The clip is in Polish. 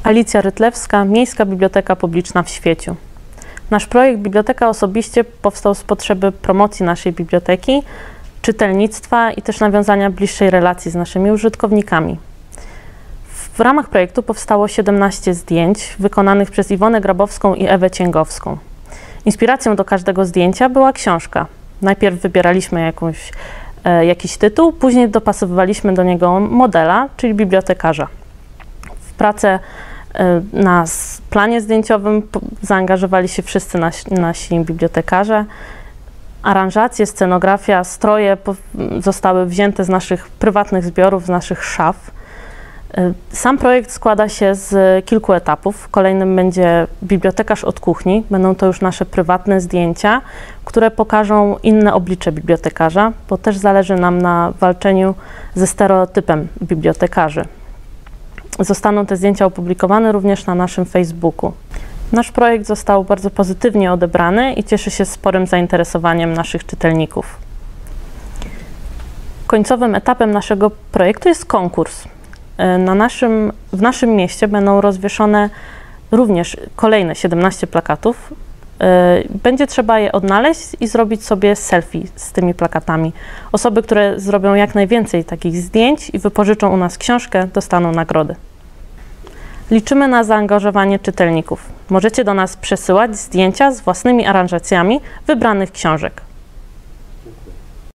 Alicja Rytlewska, Miejska Biblioteka Publiczna w Świeciu. Nasz projekt Biblioteka Osobiście powstał z potrzeby promocji naszej biblioteki, czytelnictwa i też nawiązania bliższej relacji z naszymi użytkownikami. W ramach projektu powstało 17 zdjęć wykonanych przez Iwonę Grabowską i Ewę Cięgowską. Inspiracją do każdego zdjęcia była książka. Najpierw wybieraliśmy jakiś tytuł, później dopasowywaliśmy do niego modela, czyli bibliotekarza. W pracę na planie zdjęciowym zaangażowali się wszyscy nasi bibliotekarze. Aranżacje, scenografia, stroje zostały wzięte z naszych prywatnych zbiorów, z naszych szaf. Sam projekt składa się z kilku etapów. Kolejnym będzie bibliotekarz od kuchni. Będą to już nasze prywatne zdjęcia, które pokażą inne oblicze bibliotekarza, bo też zależy nam na walczeniu ze stereotypem bibliotekarzy. Zostaną te zdjęcia opublikowane również na naszym Facebooku. Nasz projekt został bardzo pozytywnie odebrany i cieszy się sporym zainteresowaniem naszych czytelników. Końcowym etapem naszego projektu jest konkurs. W naszym mieście będą rozwieszone również kolejne 17 plakatów. Będzie trzeba je odnaleźć i zrobić sobie selfie z tymi plakatami. Osoby, które zrobią jak najwięcej takich zdjęć i wypożyczą u nas książkę, dostaną nagrody. Liczymy na zaangażowanie czytelników. Możecie do nas przesyłać zdjęcia z własnymi aranżacjami wybranych książek.